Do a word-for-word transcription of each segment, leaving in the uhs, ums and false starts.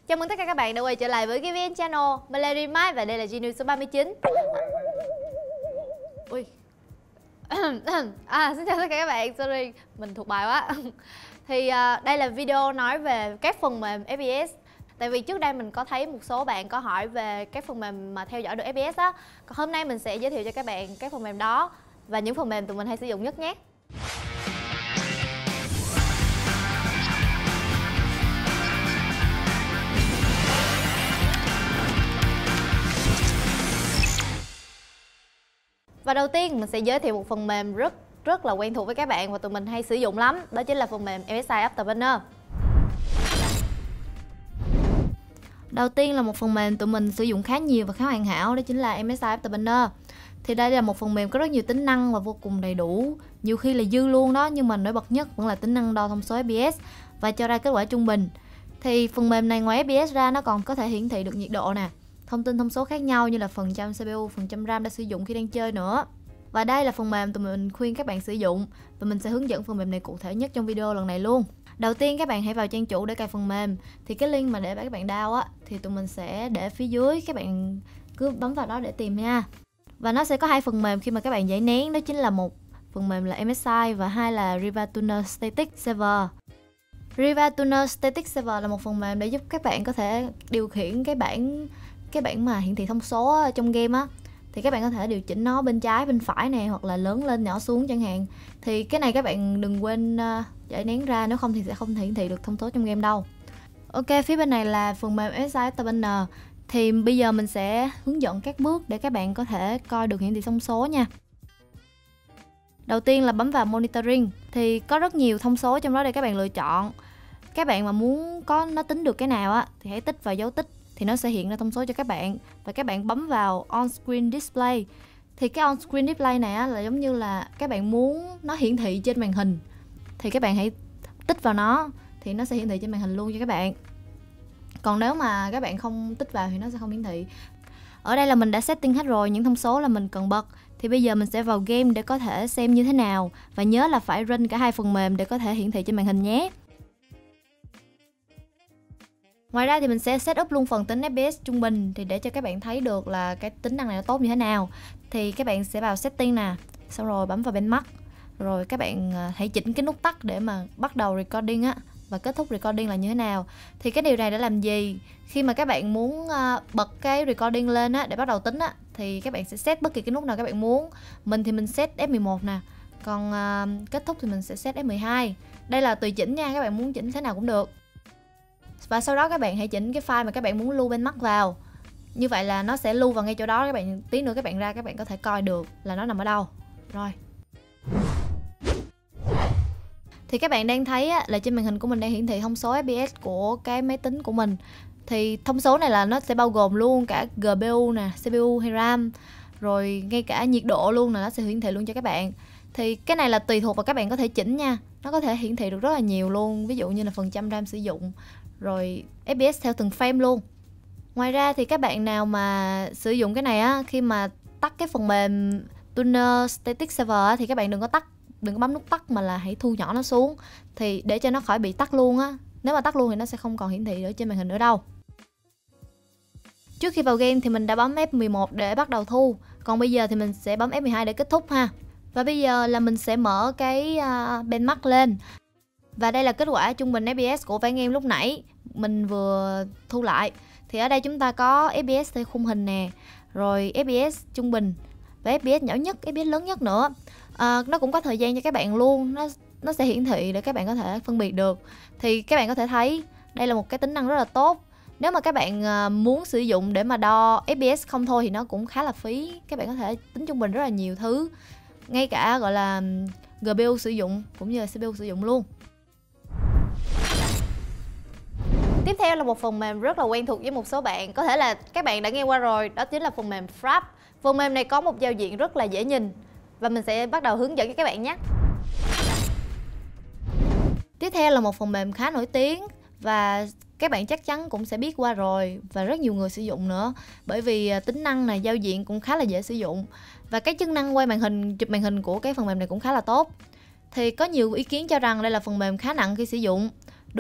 Chào mừng tất cả các bạn đã quay trở lại với cái vê en Channel. Mình là Remai và đây là Genius số ba mươi chín. Ui. À, xin chào tất cả các bạn, sorry, mình thuộc bài quá. Thì uh, đây là video nói về các phần mềm ép pê ét. Tại vì trước đây mình có thấy một số bạn có hỏi về các phần mềm mà theo dõi được ép pê ét á. Còn hôm nay mình sẽ giới thiệu cho các bạn các phần mềm đó và những phần mềm tụi mình hay sử dụng nhất nhé. Và đầu tiên mình sẽ giới thiệu một phần mềm rất rất là quen thuộc với các bạn và tụi mình hay sử dụng lắm. Đó chính là phần mềm em ét i Afterburner. Đầu tiên là một phần mềm tụi mình sử dụng khá nhiều và khá hoàn hảo, đó chính là em ét i Afterburner. Thì đây là một phần mềm có rất nhiều tính năng và vô cùng đầy đủ, nhiều khi là dư luôn đó, nhưng mà nổi bật nhất vẫn là tính năng đo thông số ép pê ét và cho ra kết quả trung bình. Thì phần mềm này ngoài ép pê ét ra nó còn có thể hiển thị được nhiệt độ nè, thông tin thông số khác nhau như là phần trăm xê pê u, phần trăm RAM đã sử dụng khi đang chơi nữa. Và đây là phần mềm tụi mình khuyên các bạn sử dụng và mình sẽ hướng dẫn phần mềm này cụ thể nhất trong video lần này luôn. Đầu tiên các bạn hãy vào trang chủ để cài phần mềm. Thì cái link mà để các bạn download á thì tụi mình sẽ để phía dưới, các bạn cứ bấm vào đó để tìm nha. Và nó sẽ có hai phần mềm khi mà các bạn giải nén, đó chính là một phần mềm là em ét i và hai là Riva Tuner Static Server. Riva Tuner Static Server là một phần mềm để giúp các bạn có thể điều khiển cái bảng cái bảng mà hiển thị thông số trong game á. Thì các bạn có thể điều chỉnh nó bên trái, bên phải này, hoặc là lớn lên, nhỏ xuống chẳng hạn. Thì cái này các bạn đừng quên uh, giải nén ra, nếu không thì sẽ không hiển thị được thông số trong game đâu. Ok, phía bên này là phần mềm em ét i Afterburner. Thì bây giờ mình sẽ hướng dẫn các bước để các bạn có thể coi được hiển thị thông số nha. Đầu tiên là bấm vào Monitoring. Thì có rất nhiều thông số trong đó để các bạn lựa chọn. Các bạn mà muốn có nó tính được cái nào á thì hãy tích vào dấu tích, thì nó sẽ hiện ra thông số cho các bạn. Và các bạn bấm vào On Screen Display. Thì cái On Screen Display này á, là giống như là các bạn muốn nó hiển thị trên màn hình, thì các bạn hãy tích vào nó, thì nó sẽ hiển thị trên màn hình luôn cho các bạn. Còn nếu mà các bạn không tích vào thì nó sẽ không hiển thị. Ở đây là mình đã setting hết rồi những thông số là mình cần bật. Thì bây giờ mình sẽ vào game để có thể xem như thế nào. Và nhớ là phải run cả hai phần mềm để có thể hiển thị trên màn hình nhé. Ngoài ra thì mình sẽ set up luôn phần tính ép pê ét trung bình, thì để cho các bạn thấy được là cái tính năng này nó tốt như thế nào. Thì các bạn sẽ vào setting nè, xong rồi bấm vào benchmark. Rồi các bạn hãy chỉnh cái nút tắt để mà bắt đầu recording á, và kết thúc recording là như thế nào. Thì cái điều này để làm gì? Khi mà các bạn muốn bật cái recording lên á để bắt đầu tính á, thì các bạn sẽ set bất kỳ cái nút nào các bạn muốn. Mình thì mình set ép mười một nè, còn uh, kết thúc thì mình sẽ set ép mười hai. Đây là tùy chỉnh nha, các bạn muốn chỉnh thế nào cũng được. Và sau đó các bạn hãy chỉnh cái file mà các bạn muốn lưu benchmark vào. Như vậy là nó sẽ lưu vào ngay chỗ đó, các bạn tí nữa các bạn ra các bạn có thể coi được là nó nằm ở đâu. Rồi. Thì các bạn đang thấy á, là trên màn hình của mình đang hiển thị thông số ép pê ét của cái máy tính của mình. Thì thông số này là nó sẽ bao gồm luôn cả giê pê u nè, xê pê u hay RAM, rồi ngay cả nhiệt độ luôn là nó sẽ hiển thị luôn cho các bạn. Thì cái này là tùy thuộc vào các bạn có thể chỉnh nha. Nó có thể hiển thị được rất là nhiều luôn, ví dụ như là phần trăm RAM sử dụng, rồi ép pê ét theo từng frame luôn. Ngoài ra thì các bạn nào mà sử dụng cái này á, khi mà tắt cái phần mềm Tuner Static Server á, thì các bạn đừng có tắt, đừng có bấm nút tắt mà là hãy thu nhỏ nó xuống, thì để cho nó khỏi bị tắt luôn á. Nếu mà tắt luôn thì nó sẽ không còn hiển thị ở trên màn hình nữa đâu. Trước khi vào game thì mình đã bấm ép mười một để bắt đầu thu, còn bây giờ thì mình sẽ bấm ép mười hai để kết thúc ha. Và bây giờ là mình sẽ mở cái uh, benchmark lên. Và đây là kết quả trung bình ép pê ét của ván game lúc nãy mình vừa thu lại. Thì ở đây chúng ta có ép pê ét theo khung hình nè, rồi ép pê ét trung bình và ép pê ét nhỏ nhất, ép pê ét lớn nhất nữa. À, nó cũng có thời gian cho các bạn luôn, nó nó sẽ hiển thị để các bạn có thể phân biệt được. Thì các bạn có thể thấy đây là một cái tính năng rất là tốt. Nếu mà các bạn muốn sử dụng để mà đo ép pê ét không thôi thì nó cũng khá là phí. Các bạn có thể tính trung bình rất là nhiều thứ, ngay cả gọi là giê pê u sử dụng cũng như là xê pê u sử dụng luôn. Tiếp theo là một phần mềm rất là quen thuộc với một số bạn, có thể là các bạn đã nghe qua rồi, đó chính là phần mềm Fraps. Phần mềm này có một giao diện rất là dễ nhìn và mình sẽ bắt đầu hướng dẫn cho các bạn nhé. Tiếp theo là một phần mềm khá nổi tiếng và các bạn chắc chắn cũng sẽ biết qua rồi và rất nhiều người sử dụng nữa, bởi vì tính năng này, giao diện cũng khá là dễ sử dụng và cái chức năng quay màn hình, chụp màn hình của cái phần mềm này cũng khá là tốt. Thì có nhiều ý kiến cho rằng đây là phần mềm khá nặng khi sử dụng. Đúng,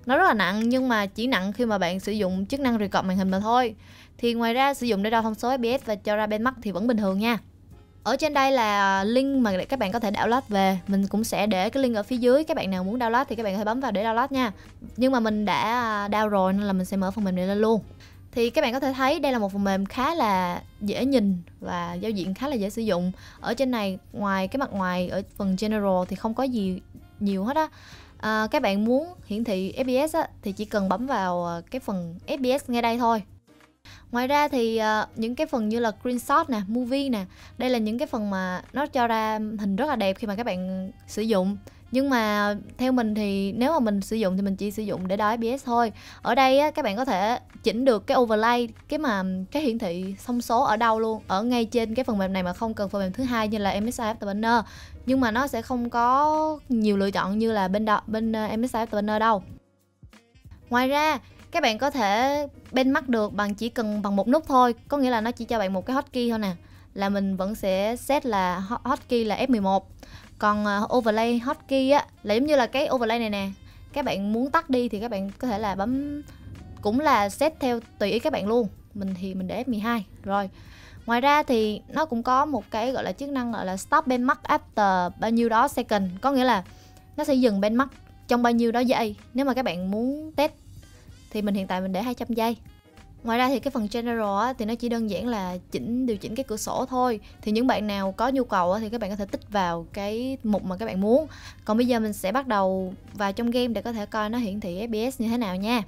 Nó rất là nặng nhưng mà chỉ nặng khi mà bạn sử dụng chức năng record màn hình mà thôi. Thì ngoài ra sử dụng để đo thông số ép pê ét và cho ra benchmark thì vẫn bình thường nha. Ở trên đây là link mà các bạn có thể download về. Mình cũng sẽ để cái link ở phía dưới. Các bạn nào muốn download thì các bạn có thể bấm vào để download nha. Nhưng mà mình đã download rồi nên là mình sẽ mở phần mềm này lên luôn. Thì các bạn có thể thấy đây là một phần mềm khá là dễ nhìn và giao diện khá là dễ sử dụng. Ở trên này ngoài cái mặt ngoài ở phần general thì không có gì nhiều hết á. À, các bạn muốn hiển thị ép pê ét á, thì chỉ cần bấm vào cái phần ép pê ét ngay đây thôi. Ngoài ra thì uh, những cái phần như là screenshot nè, movie nè, đây là những cái phần mà nó cho ra hình rất là đẹp khi mà các bạn sử dụng. Nhưng mà theo mình thì nếu mà mình sử dụng thì mình chỉ sử dụng để đo ép pê ét thôi. Ở đây á, các bạn có thể chỉnh được cái overlay, cái mà cái hiển thị thông số ở đâu luôn, ở ngay trên cái phần mềm này mà không cần phần mềm thứ hai như là em ét i Afterburner. Nhưng mà nó sẽ không có nhiều lựa chọn như là bên đó, bên uh, em ét i Afterburner đâu. Ngoài ra các bạn có thể benchmark được bằng chỉ cần bằng một nút thôi. Có nghĩa là nó chỉ cho bạn một cái hotkey thôi nè. Là mình vẫn sẽ set là hotkey là ép mười một. Còn uh, overlay hotkey á là giống như là cái overlay này nè. Các bạn muốn tắt đi thì các bạn có thể là bấm, cũng là set theo tùy ý các bạn luôn. Mình thì mình để ép mười hai rồi. Ngoài ra thì nó cũng có một cái gọi là chức năng gọi là stop benchmark after bao nhiêu đó second. Có nghĩa là nó sẽ dừng benchmark trong bao nhiêu đó giây nếu mà các bạn muốn test. Thì mình hiện tại mình để hai trăm giây. Ngoài ra thì cái phần general á, thì nó chỉ đơn giản là chỉnh điều chỉnh cái cửa sổ thôi. Thì những bạn nào có nhu cầu á, thì các bạn có thể tích vào cái mục mà các bạn muốn. Còn bây giờ mình sẽ bắt đầu vào trong game để có thể coi nó hiển thị ép pê ét như thế nào nha.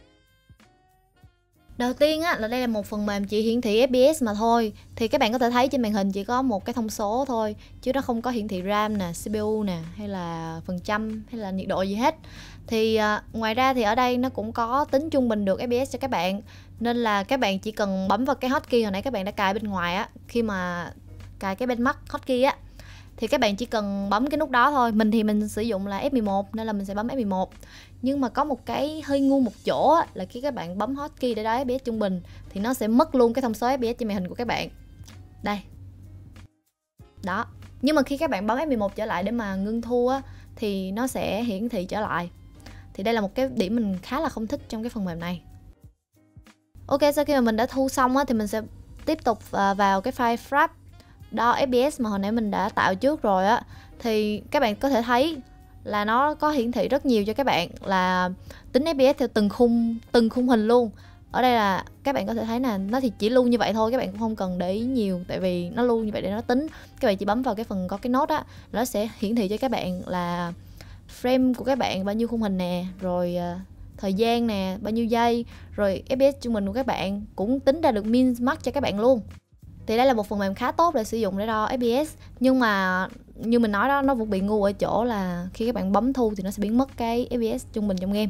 Đầu tiên á, là đây là một phần mềm chỉ hiển thị ép pê ét mà thôi. Thì các bạn có thể thấy trên màn hình chỉ có một cái thông số thôi, chứ nó không có hiển thị RAM nè, xê pê u nè, hay là phần trăm, hay là nhiệt độ gì hết. Thì à, ngoài ra thì ở đây nó cũng có tính trung bình được ép pê ét cho các bạn. Nên là các bạn chỉ cần bấm vào cái hotkey hồi nãy các bạn đã cài bên ngoài á, khi mà cài cái benchmark hotkey á, thì các bạn chỉ cần bấm cái nút đó thôi. Mình thì mình sử dụng là ép mười một nên là mình sẽ bấm ép mười một. Nhưng mà có một cái hơi ngu một chỗ á, là khi các bạn bấm hotkey để đo ép pê ét trung bình thì nó sẽ mất luôn cái thông số ép pê ét trên màn hình của các bạn. Đây. Đó. Nhưng mà khi các bạn bấm ép mười một trở lại để mà ngưng thu á, thì nó sẽ hiển thị trở lại. Thì đây là một cái điểm mình khá là không thích trong cái phần mềm này. Ok, sau khi mà mình đã thu xong á, thì mình sẽ tiếp tục vào cái file frap đo ép pê ét mà hồi nãy mình đã tạo trước rồi á. Thì các bạn có thể thấy là nó có hiển thị rất nhiều cho các bạn, là tính ép pê ét theo từng khung từng khung hình luôn. Ở đây là các bạn có thể thấy là nó thì chỉ lưu như vậy thôi, các bạn cũng không cần để ý nhiều, tại vì nó lưu như vậy để nó tính. Các bạn chỉ bấm vào cái phần có cái nốt á, nó sẽ hiển thị cho các bạn là frame của các bạn bao nhiêu khung hình nè, rồi uh, thời gian nè, bao nhiêu giây, rồi ép pê ét trung bình của các bạn, cũng tính ra được min max cho các bạn luôn. Thì đây là một phần mềm khá tốt để sử dụng để đo ép pê ét. Nhưng mà như mình nói đó, nó vẫn bị ngu ở chỗ là khi các bạn bấm thu thì nó sẽ biến mất cái ép pê ét trung bình trong game.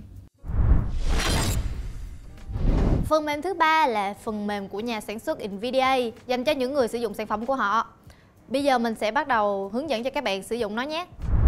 Phần mềm thứ ba là phần mềm của nhà sản xuất Nvidia, dành cho những người sử dụng sản phẩm của họ. Bây giờ mình sẽ bắt đầu hướng dẫn cho các bạn sử dụng nó nhé.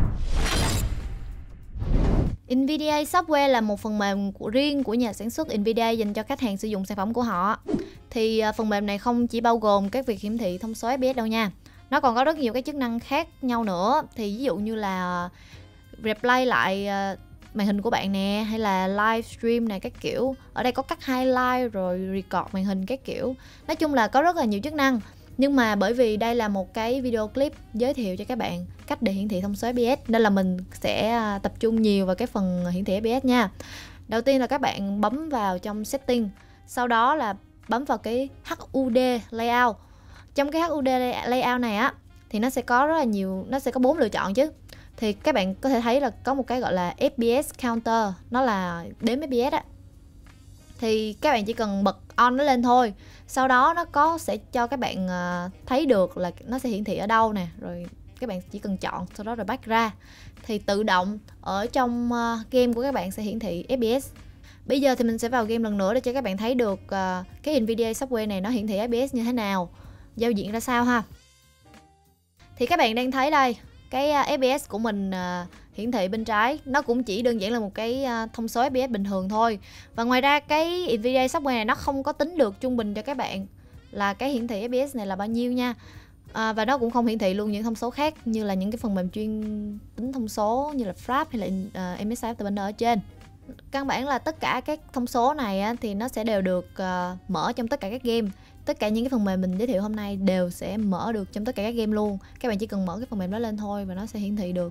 Nvidia Software là một phần mềm của riêng của nhà sản xuất Nvidia dành cho khách hàng sử dụng sản phẩm của họ. Thì phần mềm này không chỉ bao gồm các việc hiển thị thông số ép pê ét đâu nha. Nó còn có rất nhiều cái chức năng khác nhau nữa. Thì ví dụ như là replay lại màn hình của bạn nè, hay là live stream này các kiểu. Ở đây có cắt highlight rồi record màn hình các kiểu. Nói chung là có rất là nhiều chức năng. Nhưng mà bởi vì đây là một cái video clip giới thiệu cho các bạn cách để hiển thị thông số ép pê ét, nên là mình sẽ tập trung nhiều vào cái phần hiển thị ép pê ét nha. Đầu tiên là các bạn bấm vào trong setting, sau đó là bấm vào cái hát u đê layout. Trong cái hát u đê layout này á, thì nó sẽ có rất là nhiều, nó sẽ có bốn lựa chọn chứ. Thì các bạn có thể thấy là có một cái gọi là ép pê ét counter, nó là đếm ép pê ét á. Thì các bạn chỉ cần bật on nó lên thôi. Sau đó nó có sẽ cho các bạn thấy được là nó sẽ hiển thị ở đâu nè. Rồi các bạn chỉ cần chọn, sau đó rồi back ra. Thì tự động ở trong game của các bạn sẽ hiển thị ép pê ét. Bây giờ thì mình sẽ vào game lần nữa để cho các bạn thấy được cái Nvidia Software này nó hiển thị ép pê ét như thế nào, giao diện ra sao ha. Thì các bạn đang thấy đây, cái ép pê ét của mình uh, hiển thị bên trái, nó cũng chỉ đơn giản là một cái uh, thông số ép pê ét bình thường thôi. Và ngoài ra cái Nvidia Software này nó không có tính được trung bình cho các bạn là cái hiển thị ép pê ét này là bao nhiêu nha. À, và nó cũng không hiển thị luôn những thông số khác như là những cái phần mềm chuyên tính thông số như là Frap hay là uh, em ét i Afterburner ở trên. Căn bản là tất cả các thông số này á, thì nó sẽ đều được uh, mở trong tất cả các game. Tất cả những cái phần mềm mình giới thiệu hôm nay đều sẽ mở được trong tất cả các game luôn. Các bạn chỉ cần mở cái phần mềm đó lên thôi và nó sẽ hiển thị được.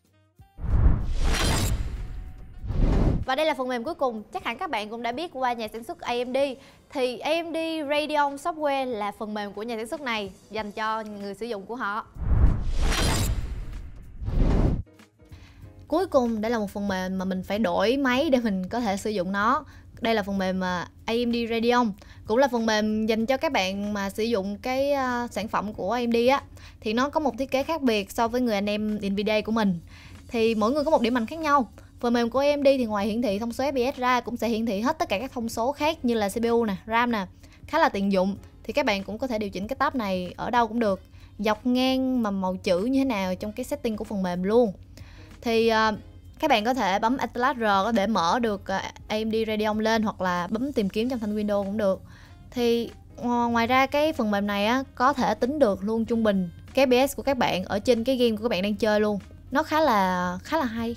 Và đây là phần mềm cuối cùng. Chắc hẳn các bạn cũng đã biết qua nhà sản xuất a em đê. Thì a em đê Radeon Software là phần mềm của nhà sản xuất này, dành cho người sử dụng của họ. Cuối cùng, đây là một phần mềm mà mình phải đổi máy để mình có thể sử dụng nó. Đây là phần mềm a em đê Radeon. Cũng là phần mềm dành cho các bạn mà sử dụng cái uh, sản phẩm của a em đê á. Thì nó có một thiết kế khác biệt so với người anh em Nvidia của mình. Thì mỗi người có một điểm mạnh khác nhau. Phần mềm của a em đê thì ngoài hiển thị thông số ép pê ét ra cũng sẽ hiển thị hết tất cả các thông số khác như là xê pê u nè, RAM nè, khá là tiện dụng. Thì các bạn cũng có thể điều chỉnh cái tab này ở đâu cũng được, dọc ngang mà màu chữ như thế nào trong cái setting của phần mềm luôn. Thì uh, các bạn có thể bấm Atlas R để mở được uh, a em đê Radeon lên, hoặc là bấm tìm kiếm trong thanh Windows cũng được. Thì uh, ngoài ra cái phần mềm này á, có thể tính được luôn trung bình cái ép pê ét của các bạn ở trên cái game của các bạn đang chơi luôn. Nó khá là khá là hay.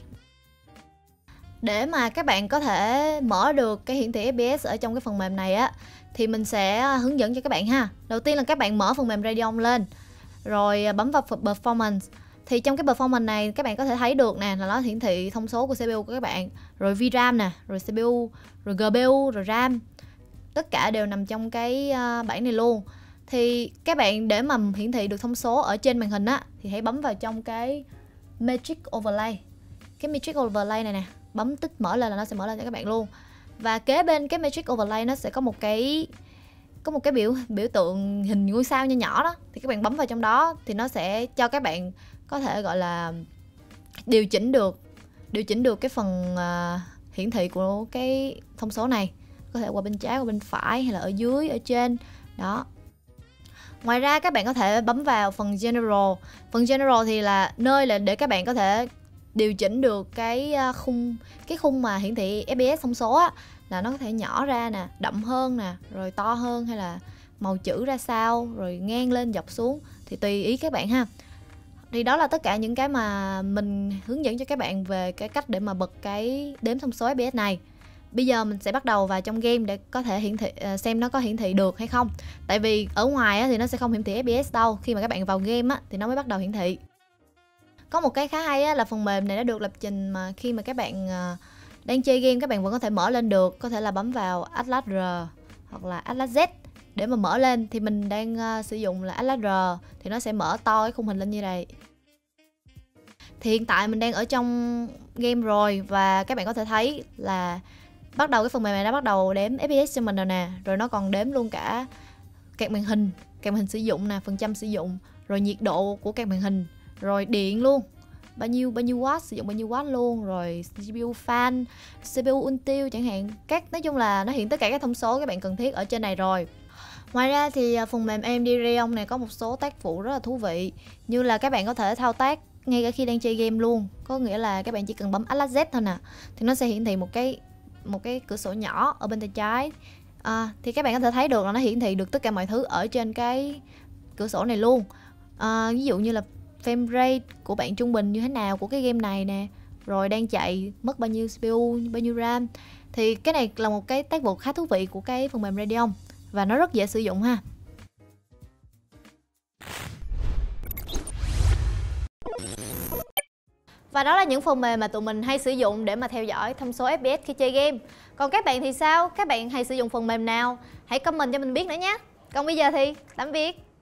Để mà các bạn có thể mở được cái hiển thị ép pê ét ở trong cái phần mềm này á, thì mình sẽ hướng dẫn cho các bạn ha. Đầu tiên là các bạn mở phần mềm Radeon lên, rồi bấm vào Performance. Thì trong cái Performance này các bạn có thể thấy được nè, là nó hiển thị thông số của xê pê u của các bạn, rồi vê ram nè, rồi xê pê u, rồi giê pê u, rồi RAM. Tất cả đều nằm trong cái bảng này luôn. Thì các bạn để mà hiển thị được thông số ở trên màn hình á, thì hãy bấm vào trong cái Matrix Overlay. Cái Matrix Overlay này nè, bấm tích mở lên là nó sẽ mở lên cho các bạn luôn. Và kế bên cái Matrix Overlay nó sẽ có một cái có một cái biểu biểu tượng hình ngôi sao nhỏ nhỏ đó. Thì các bạn bấm vào trong đó thì nó sẽ cho các bạn có thể gọi là điều chỉnh được điều chỉnh được cái phần uh, hiển thị của cái thông số này. Có thể qua bên trái, qua bên phải, hay là ở dưới, ở trên đó. Ngoài ra các bạn có thể bấm vào phần General. Phần General thì là nơi là để các bạn có thể điều chỉnh được cái khung cái khung mà hiển thị ép pê ét thông số á, là nó có thể nhỏ ra nè, đậm hơn nè, rồi to hơn, hay là màu chữ ra sao, rồi ngang lên dọc xuống, thì tùy ý các bạn ha. Thì đó là tất cả những cái mà mình hướng dẫn cho các bạn về cái cách để mà bật cái đếm thông số ép pê ét này. Bây giờ mình sẽ bắt đầu vào trong game để có thể hiển thị xem nó có hiển thị được hay không. Tại vì ở ngoài á, thì nó sẽ không hiển thị ép pê ét đâu. Khi mà các bạn vào game á, thì nó mới bắt đầu hiển thị. Có một cái khá hay á, là phần mềm này đã được lập trình mà khi mà các bạn uh, đang chơi game các bạn vẫn có thể mở lên được. Có thể là bấm vào Atlas R hoặc là Atlas Z để mà mở lên. Thì mình đang uh, sử dụng là Atlas R, thì nó sẽ mở to cái khung hình lên như này. Thì hiện tại mình đang ở trong game rồi, và các bạn có thể thấy là bắt đầu cái phần mềm này đã bắt đầu đếm ép pê ét cho mình rồi nè. Rồi nó còn đếm luôn cả các màn hình, các màn hình sử dụng nè, phần trăm sử dụng, rồi nhiệt độ của các màn hình, rồi điện luôn, bao nhiêu bao nhiêu watt, sử dụng bao nhiêu watt luôn, rồi giê pê u fan, xê pê u Intel chẳng hạn. Các nói chung là nó hiện tất cả các thông số các bạn cần thiết ở trên này rồi. Ngoài ra thì phần mềm a em đê Radeon này có một số tác vụ rất là thú vị, như là các bạn có thể thao tác ngay cả khi đang chơi game luôn. Có nghĩa là các bạn chỉ cần bấm Atlas Z thôi nè, thì nó sẽ hiển thị một cái một cái cửa sổ nhỏ ở bên tay trái. À, thì các bạn có thể thấy được là nó hiển thị được tất cả mọi thứ ở trên cái cửa sổ này luôn. À, ví dụ như là frame rate của bạn trung bình như thế nào của cái game này nè, rồi đang chạy mất bao nhiêu xê pê u, bao nhiêu RAM. Thì cái này là một cái tác vụ khá thú vị của cái phần mềm Radeon, và nó rất dễ sử dụng ha. Và đó là những phần mềm mà tụi mình hay sử dụng để mà theo dõi thông số ép pê ét khi chơi game. Còn các bạn thì sao? Các bạn hay sử dụng phần mềm nào? Hãy comment cho mình biết nữa nhé. Còn bây giờ thì tạm biệt.